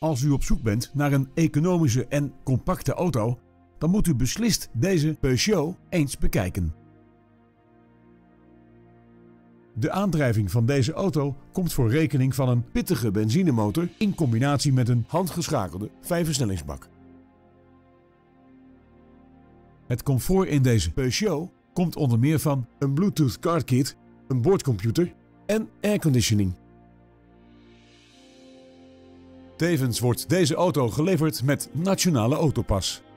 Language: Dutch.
Als u op zoek bent naar een economische en compacte auto, dan moet u beslist deze Peugeot eens bekijken. De aandrijving van deze auto komt voor rekening van een pittige benzinemotor in combinatie met een handgeschakelde 5-versnellingsbak. Het comfort in deze Peugeot komt onder meer van een Bluetooth car kit, een boordcomputer en airconditioning. Tevens wordt deze auto geleverd met Nationale Autopas.